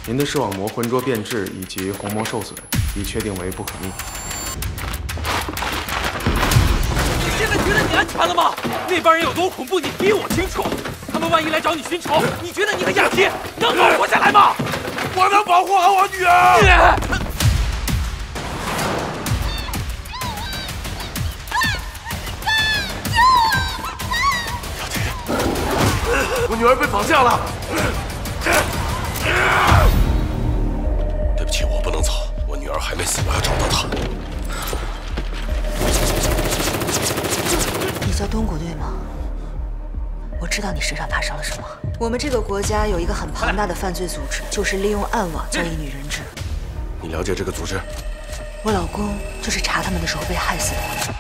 您的视网膜浑浊变质以及虹膜受损，已确定为不可逆。 你现在觉得你安全了吗？那帮人有多恐怖，你比我清楚。他们万一来找你寻仇，你觉得你和雅琪能够活下来吗？ 我能保护好我女儿。我女儿被绑架了。对不起，我不能走，我女儿还没死，我要找到她。 你叫东谷对吗？我知道你身上发生了什么。我们这个国家有一个很庞大的犯罪组织，就是利用暗网交易女人质。 你了解这个组织？ 我老公就是查他们的时候被害死的。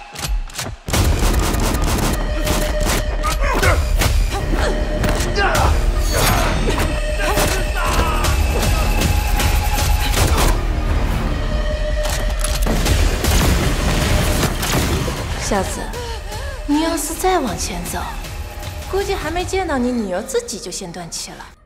小子，你要是再往前走，估计还没见到你女儿自己就先断气了。